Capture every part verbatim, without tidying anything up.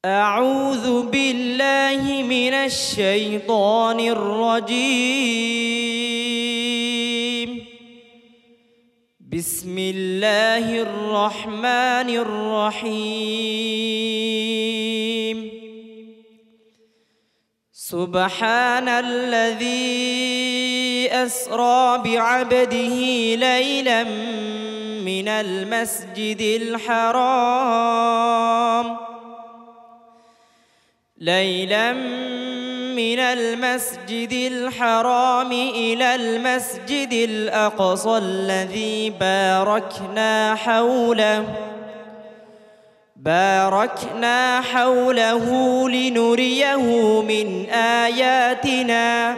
أعوذ بالله من الشيطان الرجيم. بسم الله الرحمن الرحيم. سبحان الذي أسرى بعبده ليلا من المسجد الحرام ليلا من المسجد الحرام إلى المسجد الأقصى الذي باركنا حوله باركنا حوله لنريه من آياتنا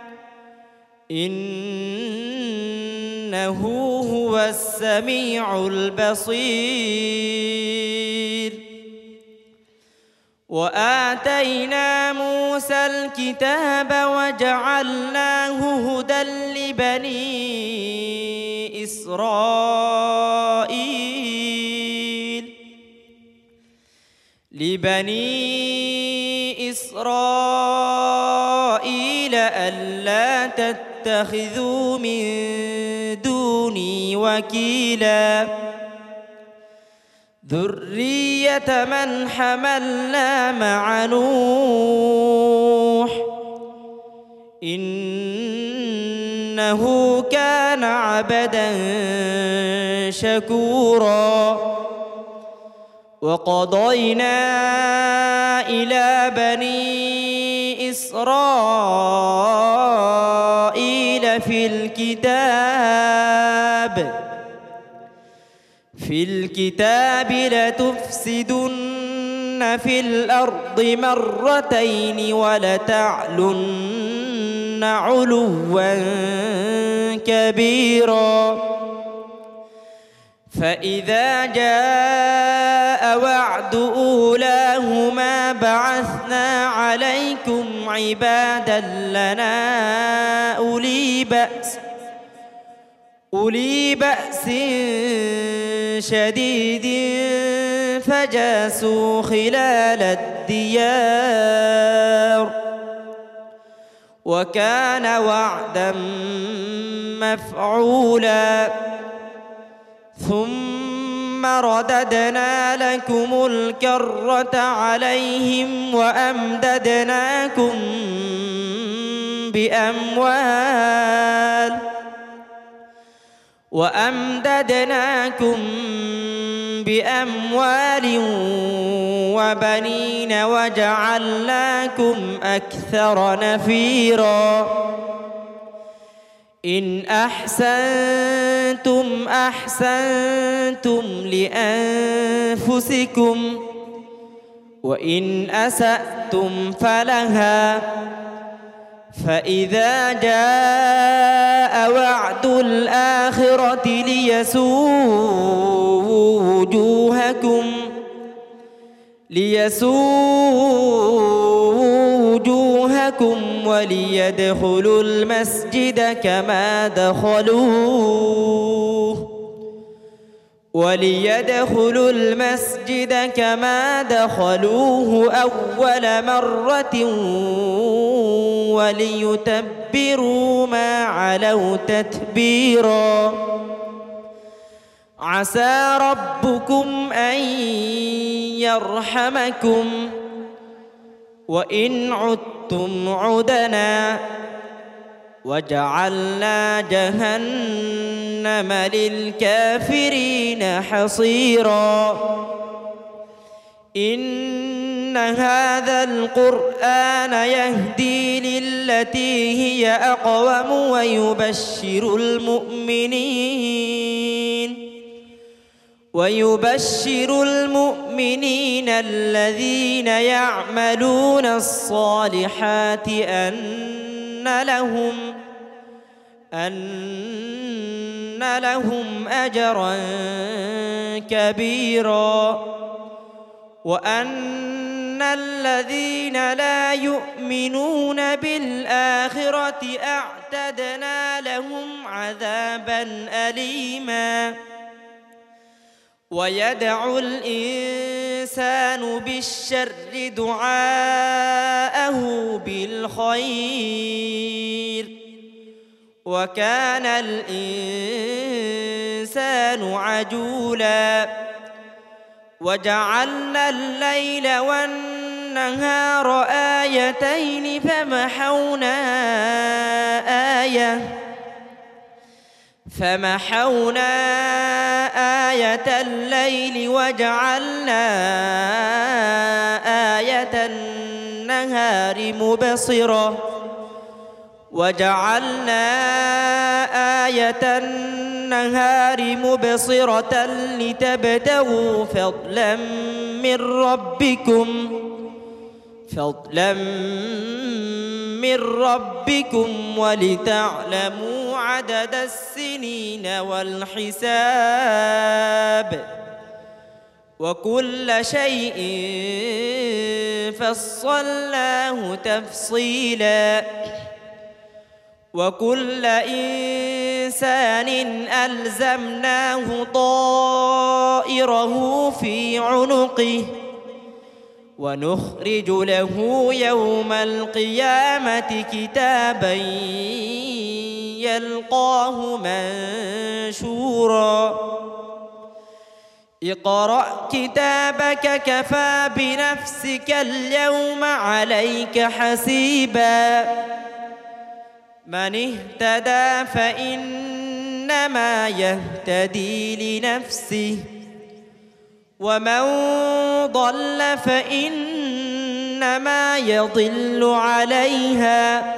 إنه هو السميع البصير. وآتينا موسى الكتاب وجعلناه هدى لبني إسرائيل لبني إسرائيل ألا تتخذوا من دوني وكيلا ذرية من حملنا مع نوح إنه كان عبدا شكورا. وقضينا إلى بني إسرائيل في الكتاب في الكتاب لتفسدن في الأرض مرتين ولتعلن علوا كبيرا. فإذا جاء وعد أولاهما بعثنا عليكم عبادا لنا أولي بأس أولي بأس شديد فجاسوا خلال الديار وكان وعدا مفعولا. ثم رددنا لكم الكرة عليهم وأمددناكم بأموال وأمددناكم بأموال وبنين وجعلناكم أكثر نفيرا. إن أحسنتم أحسنتم لأنفسكم وإن أسأتم فلها. فإذا جاء وعد الآخرة ليسوءوا وجوهكم ليسوءوا وجوهكم وليدخلوا المسجد كما دخلوه وليدخلوا المسجد كما دخلوه أول مرة وليتبروا ما علوا تتبيرا. عسى ربكم أن يرحمكم وإن عدتم عدنا وجعلنا جهنم للكافرين حصيرا. إن هذا القرآن يهدي للتي هي أقوم ويبشر المؤمنين ويبشر المؤمنين الذين يعملون الصالحات أن لهم أن لهم أجرا كبيرا. وأن الذين لا يؤمنون بالآخرة أعتدنا لهم عذابا أليما. ويدعو الإنسان الإنسان بالشر دعاءه بالخير وكان الإنسان عجولا وجعلنا الليل والنهار آيتين فمحونا آية فمحونا آية الليل وجعلنا آية النهار مبصرة وجعلنا آية النهار مبصرة لتبتغوا فضلا من ربكم فضلا من ربكم ولتعلموا عدد السنين والحساب وكل شيء فصلناه تفصيلا وكل إنسان ألزمناه طائره في عنقه ونخرج له يوم القيامة كتابا يلقاه منشورا اقرأ كتابك كفى بنفسك اليوم عليك حسيبا من اهتدى فإنما يهتدي لنفسه ومن ضل فإنما يضل عليها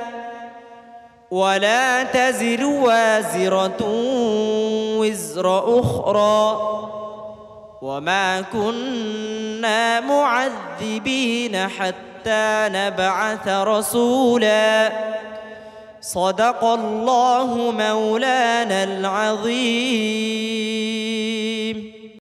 ولا تزر وازرة وزر أخرى وما كنا معذبين حتى نبعث رسولا صدق الله مولانا العظيم.